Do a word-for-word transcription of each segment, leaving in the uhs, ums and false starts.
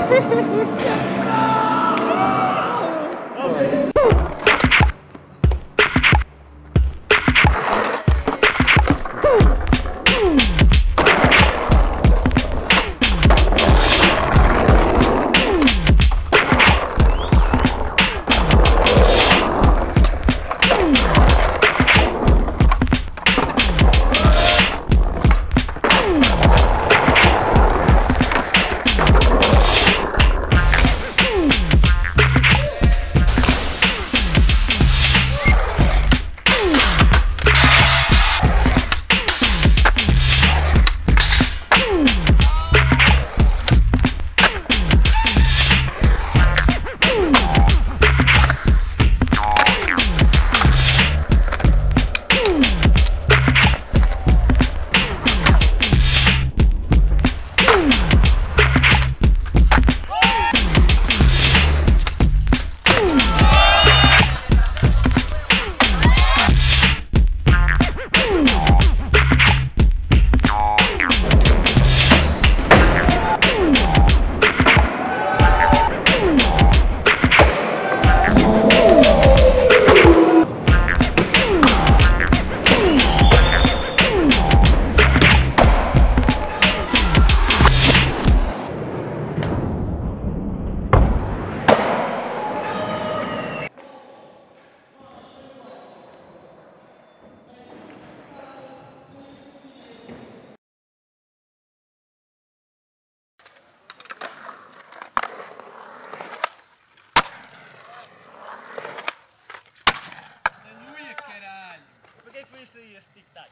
Esse tic-tac.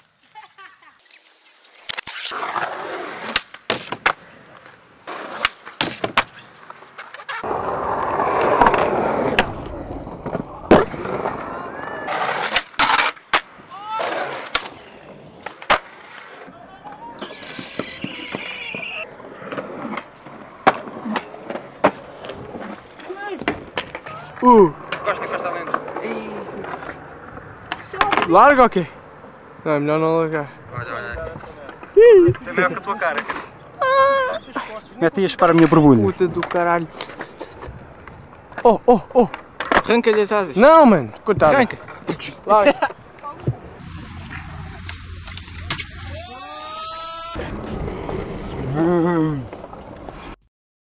Uh! Costa, encosta dentro. Larga ou quê? Não, é melhor não largar. Olha, olha aqui. Isso é melhor que a tua cara. Mete aí para a minha borbulha. Puta do caralho. Oh, oh, oh! Arranca-lhe as asas. Não, mano, coitado. Arranca. Larga.